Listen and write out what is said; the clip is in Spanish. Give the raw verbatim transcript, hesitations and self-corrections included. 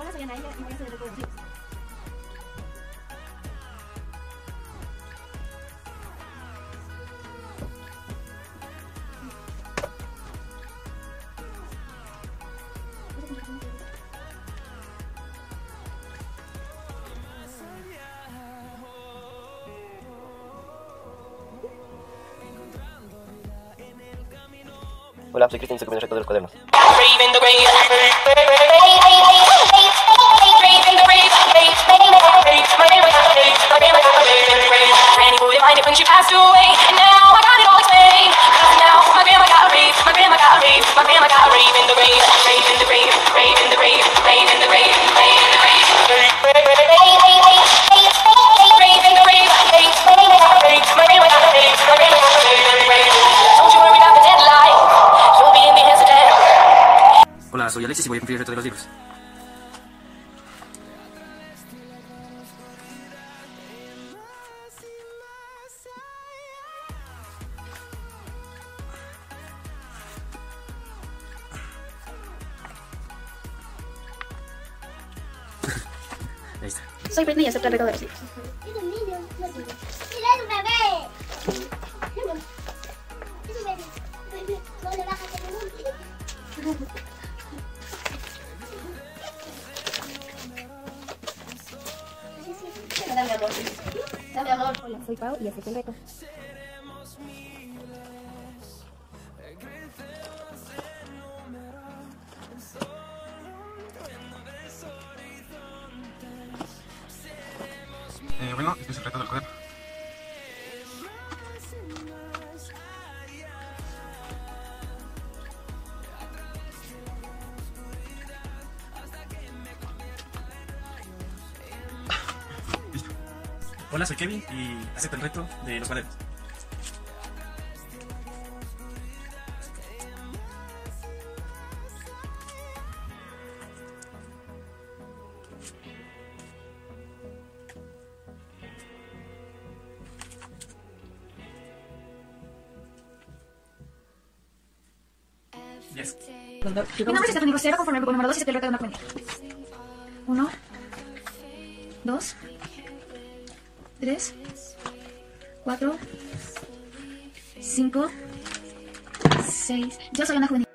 Hola, soy Anaya y voy a hacer el reto de los libros. Hola, soy Cristian y soy el reto de los cuadernos. Hola, soy Alexis y voy a cumplir el reto de los libros. Ahí está. Soy Britney y acepto el reto de los libros. Es un niño, no es un bebé. ¡Mira, es un bebé! Es un bebé. No le bajas el volumen. Dame amor. Dame amor. Hola, soy Pau y acepto el reto. Eh, bueno, este es el reto del cuaderno. Listo. Hola, soy Kevin y acepto el reto de los cuadernos. Yes. Mi nombre es Stephanie Rosero, conforme al grupo número dos y acepto el reto de una cuenta. Uno, dos, tres, cuatro, cinco, seis. Yo soy Ana Juvenil.